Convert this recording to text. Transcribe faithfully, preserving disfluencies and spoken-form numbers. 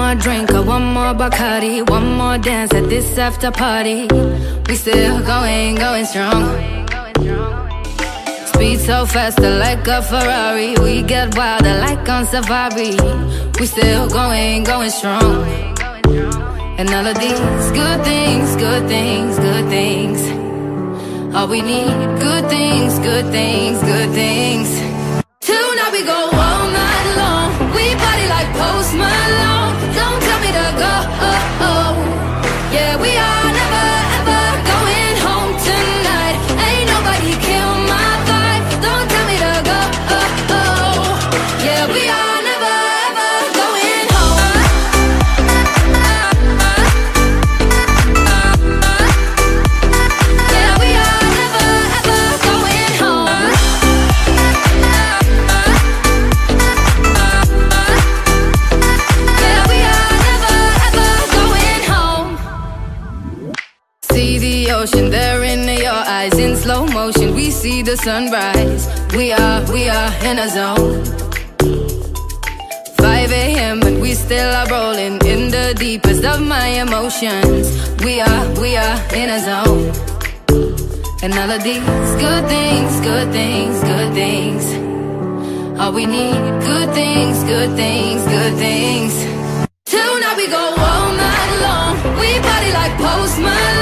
more drink or one more Bacardi, one more dance at this after party. We still going, going strong. Speed so faster like a Ferrari. We get wilder like on safari. We still going, going strong. And all of these good things, good things, good things. All we need, good things, good things, good things. Tonight we go all night long. We party like Post Malone. Don't tell me to go, oh, oh. Yeah, we are never, ever going home tonight. Ain't nobody kill my vibe. Don't tell me to go, oh, oh. Yeah, we are never, ever going home. Yeah, we are never, ever going home. Yeah, we are never, ever going home. See the ocean there in your eyes in slow motion. We see the sunrise. We are, we are in a zone. five A M and we still are rolling in the deepest of my emotions. We are, we are in a zone. And all of these good things, good things, good things. All we need, good things, good things, good things. Tonight we go all night long. We party like Post Malone.